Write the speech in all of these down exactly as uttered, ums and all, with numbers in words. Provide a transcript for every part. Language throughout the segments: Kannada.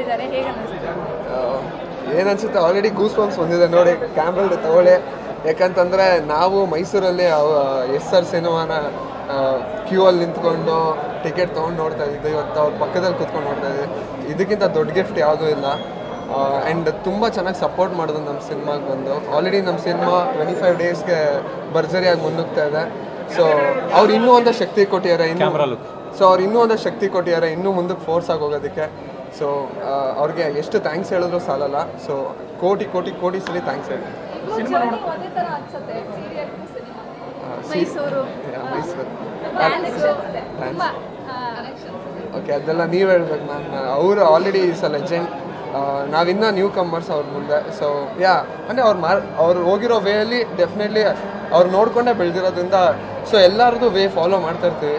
ಮಾಡಿದ್ದಾರೆ, ಹೇಗೆ ಅನಿಸುತ್ತೆ? ಏನನ್ಸುತ್ತೆ, ಆಲ್ರೆಡಿ ಗೂಸ್ ಬಂಪ್ಸ್ ಬಂದಿದೆ ನೋಡಿ, ಕ್ಯಾಮ್ರಲ್ಲಿ ತಗೊಳ್ಳಿ. ಯಾಕಂತಂದರೆ ನಾವು ಮೈಸೂರಲ್ಲಿ ಎಸ್ ಆರ್ ಸಿನಿಮಾನ ಕ್ಯೂ ಅಲ್ಲಿ ನಿಂತ್ಕೊಂಡು ಟಿಕೆಟ್ ತೊಗೊಂಡು ನೋಡ್ತಾ ಇದ್ದಿದ್ದು, ಇವತ್ತು ಅವ್ರ ಪಕ್ಕದಲ್ಲಿ ಕೂತ್ಕೊಂಡು ನೋಡ್ತಾ ಇದ್ವಿ. ಇದಕ್ಕಿಂತ ದೊಡ್ಡ ಗಿಫ್ಟ್ ಯಾವುದೂ ಇಲ್ಲ. ಆ್ಯಂಡ್ ತುಂಬ ಚೆನ್ನಾಗಿ ಸಪೋರ್ಟ್ ಮಾಡೋದು ನಮ್ಮ ಸಿನಿಮಾಗೆ ಬಂದು. ಆಲ್ರೆಡಿ ನಮ್ಮ ಸಿನಿಮಾ ಟ್ವೆಂಟಿ ಫೈವ್ ಡೇಸ್ಗೆ ಭರ್ಜರಿಯಾಗಿ ಮುನ್ನುಗ್ತಾ ಇದೆ. ಸೊ ಅವ್ರು ಇನ್ನೂ ಒಂದು ಶಕ್ತಿ ಕೊಟ್ಟಿದ್ದಾರೆ, ಇನ್ನೂ ಸೊ ಅವ್ರು ಇನ್ನೂ ಒಂದು ಶಕ್ತಿ ಕೊಟ್ಟಿದ್ದಾರೆ ಇನ್ನೂ ಮುಂದಕ್ಕೆ ಫೋರ್ಸ್ ಆಗಿ ಹೋಗೋದಕ್ಕೆ. ಸೊ ಅವ್ರಿಗೆ ಎಷ್ಟು ಥ್ಯಾಂಕ್ಸ್ ಹೇಳಿದ್ರು ಸಾಲಲ್ಲ. ಸೊ ಕೋಟಿ ಕೋಟಿ ಕೋಟಿ ಸಲ ಥ್ಯಾಂಕ್ಸ್ ಹೇಳಿ. ಮೈಸೂರು ಓಕೆ, ಅದೆಲ್ಲ ನೀವು ಹೇಳ್ಬೇಕು ಮ್ಯಾಮ್. ಅವರು ಆಲ್ರೆಡಿ ಈಸ್ ಅ ಲೆಜೆಂಡ್, ನಾವಿನ್ನೂ ನ್ಯೂ ಕಮ್ಮರ್ಸ್ ಅವ್ರ ಮುಂದೆ. ಸೊ ಯಾ ಅಂದರೆ ಅವ್ರು ಮಾರ್ ಅವ್ರು ಹೋಗಿರೋ ವೇಯಲ್ಲಿ ಡೆಫಿನೆಟ್ಲಿ ಅವ್ರು ನೋಡ್ಕೊಂಡೇ ಬೆಳೆದಿರೋದ್ರಿಂದ ಸೊ ಎಲ್ಲರದ್ದು ವೇ ಫಾಲೋ ಮಾಡ್ತಾ ಇರ್ತೀವಿ.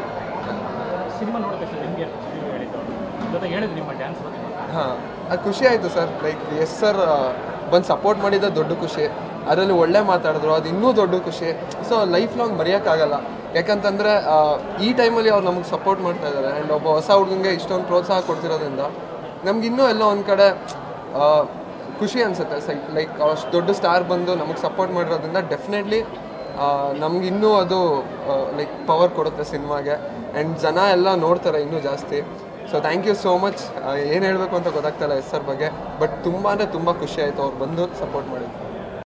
ಹಾಂ, ಅದು ಖುಷಿ ಆಯಿತು ಸರ್. ಲೈಕ್ ಎಸ್ ಸರ್ ಬಂದು ಸಪೋರ್ಟ್ ಮಾಡಿದ್ದ ದೊಡ್ಡ ಖುಷಿ, ಅದರಲ್ಲಿ ಒಳ್ಳೆ ಮಾತಾಡಿದ್ರು, ಅದು ಇನ್ನೂ ದೊಡ್ಡ ಖುಷಿ. ಸೊ ಲೈಫ್ ಲಾಂಗ್ ಮರೆಯೋಕ್ಕಾಗಲ್ಲ. ಯಾಕಂತಂದರೆ ಈ ಟೈಮಲ್ಲಿ ಅವ್ರು ನಮಗೆ ಸಪೋರ್ಟ್ ಮಾಡ್ತಾ ಇದ್ದಾರೆ. ಆ್ಯಂಡ್ ಒಬ್ಬ ಹೊಸ ಹುಡುಗಂಗೆ ಇಷ್ಟೊಂದು ಪ್ರೋತ್ಸಾಹ ಕೊಡ್ತಿರೋದ್ರಿಂದ ನಮಗಿನ್ನೂ ಎಲ್ಲೋ ಒಂದು ಕಡೆ ಖುಷಿ ಅನಿಸುತ್ತೆ. ಸೈ ಲೈಕ್ ಅಷ್ಟು ದೊಡ್ಡ ಸ್ಟಾರ್ ಬಂದು ನಮಗೆ ಸಪೋರ್ಟ್ ಮಾಡಿರೋದ್ರಿಂದ ಡೆಫಿನೆಟ್ಲಿ ನಮಗಿನ್ನೂ ಅದು ಲೈಕ್ ಪವರ್ ಕೊಡುತ್ತೆ ಸಿನಿಮಾಗೆ. ಆ್ಯಂಡ್ ಜನ ಎಲ್ಲ ನೋಡ್ತಾರೆ ಇನ್ನೂ ಜಾಸ್ತಿ. So thank you so much. ಏನು ಹೇಳಬೇಕು ಅಂತ ಗೊತ್ತಾಗ್ತಾಯಿಲ್ಲ ಎಸ್ ಸರ್ ಬಗ್ಗೆ, ಬಟ್ ತುಂಬ ಅಂದರೆ ತುಂಬ ಖುಷಿ ಆಯಿತು ಅವ್ರು ಬಂದು ಸಪೋರ್ಟ್ ಮಾಡಿದ್ರು.